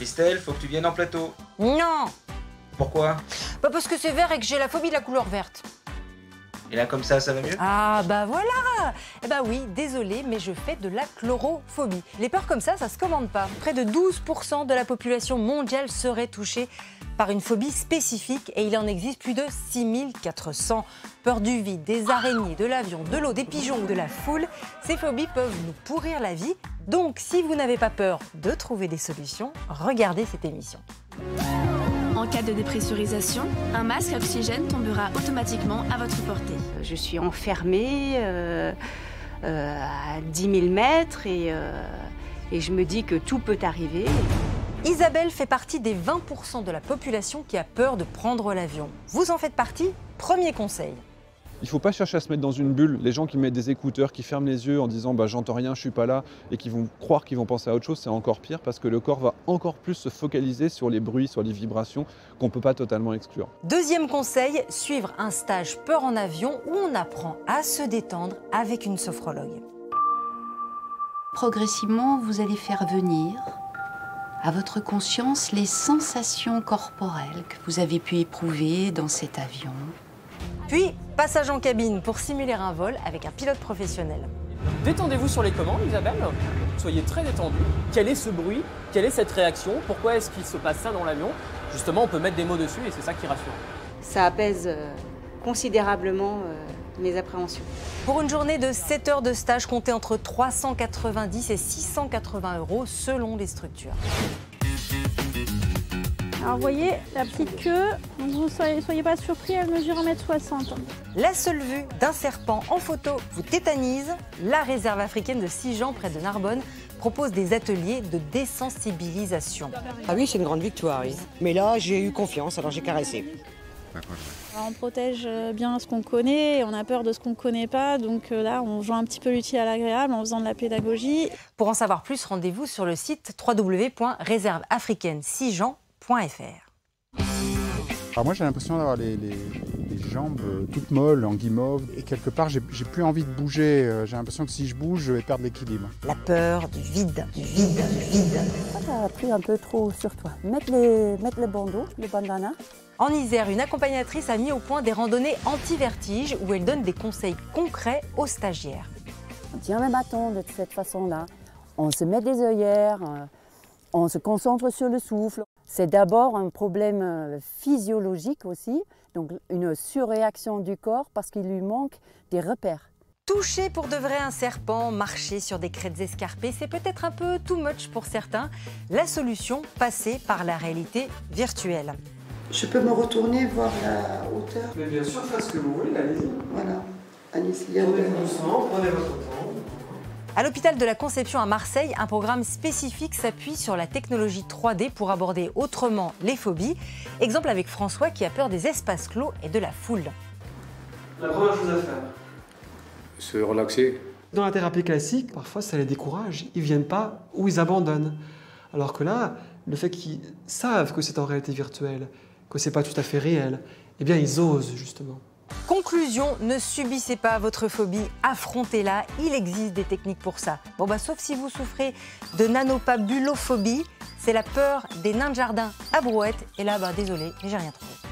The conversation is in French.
Christelle, faut que tu viennes en plateau. Non. Pourquoi? Bah parce que c'est vert et que j'ai la phobie de la couleur verte. Et là, comme ça va mieux? Ah bah voilà. Eh bah oui, désolé, mais je fais de la chlorophobie. Les peurs comme ça se commande pas. Près de 12% de la population mondiale serait touchée par une phobie spécifique et il en existe plus de 6400. Peur du vide, des araignées, de l'avion, de l'eau, des pigeons ou de la foule, ces phobies peuvent nous pourrir la vie. Donc si vous n'avez pas peur de trouver des solutions, regardez cette émission. En cas de dépressurisation, un masque à oxygène tombera automatiquement à votre portée. Je suis enfermée à 10 000 mètres et je me dis que tout peut arriver. Isabelle fait partie des 20% de la population qui a peur de prendre l'avion. Vous en faites partie? Premier conseil. Il ne faut pas chercher à se mettre dans une bulle. Les gens qui mettent des écouteurs, qui ferment les yeux en disant bah, « j'entends rien, je suis pas là » et qui vont croire qu'ils vont penser à autre chose, c'est encore pire parce que le corps va encore plus se focaliser sur les bruits, sur les vibrations qu'on ne peut pas totalement exclure. Deuxième conseil, suivre un stage peur en avion où on apprend à se détendre avec une sophrologue. Progressivement, vous allez faire venir à votre conscience les sensations corporelles que vous avez pu éprouver dans cet avion. Puis, passage en cabine pour simuler un vol avec un pilote professionnel. Détendez-vous sur les commandes, Isabelle. Soyez très détendue. Quel est ce bruit? Quelle est cette réaction? Pourquoi est-ce qu'il se passe ça dans l'avion? Justement, on peut mettre des mots dessus et c'est ça qui rassure. Ça apaise considérablement mes appréhensions. Pour une journée de 7 heures de stage, comptez entre 390 et 680 € selon les structures. Alors vous voyez, la petite queue, donc vous ne soyez pas surpris, elle mesure 1,60 m. La seule vue d'un serpent en photo vous tétanise. La réserve africaine de Sijan, près de Narbonne, propose des ateliers de désensibilisation. Ah oui, c'est une grande victoire, oui. Mais là, j'ai eu confiance, alors j'ai caressé. Alors, on protège bien ce qu'on connaît, on a peur de ce qu'on ne connaît pas, donc là, on joue un petit peu l'utile à l'agréable en faisant de la pédagogie. Pour en savoir plus, rendez-vous sur le site www.réserveafricaine-sijan.fr. Alors moi j'ai l'impression d'avoir les jambes toutes molles, en guimauve, et quelque part j'ai plus envie de bouger, j'ai l'impression que si je bouge je vais perdre l'équilibre. La peur du vide, du vide, du vide. Ça a pris un peu trop sur toi. Mettre le bandeau, le bandana. En Isère, une accompagnatrice a mis au point des randonnées anti-vertige où elle donne des conseils concrets aux stagiaires. On tient le bâton de cette façon-là, on se met des œillères, on se concentre sur le souffle. C'est d'abord un problème physiologique aussi, donc une surréaction du corps parce qu'il lui manque des repères. Toucher pour de vrai un serpent, marcher sur des crêtes escarpées, c'est peut-être un peu too much pour certains. La solution, passer par la réalité virtuelle. Je peux me retourner, voir la hauteur? Mais bien sûr, faites ce que vous voulez, allez-y. Voilà, allez-y. Prenez doucement, prenez votre temps. À l'hôpital de la Conception à Marseille, un programme spécifique s'appuie sur la technologie 3D pour aborder autrement les phobies. Exemple avec François qui a peur des espaces clos et de la foule. La première chose à faire, se relaxer. Dans la thérapie classique, parfois ça les décourage, ils ne viennent pas ou ils abandonnent. Alors que là, le fait qu'ils savent que c'est en réalité virtuelle, que ce n'est pas tout à fait réel, eh bien ils osent justement. Conclusion, ne subissez pas votre phobie, affrontez-la, il existe des techniques pour ça. Bon bah sauf si vous souffrez de nanopabulophobie, c'est la peur des nains de jardin à brouette, et là bah désolé, mais j'ai rien trouvé.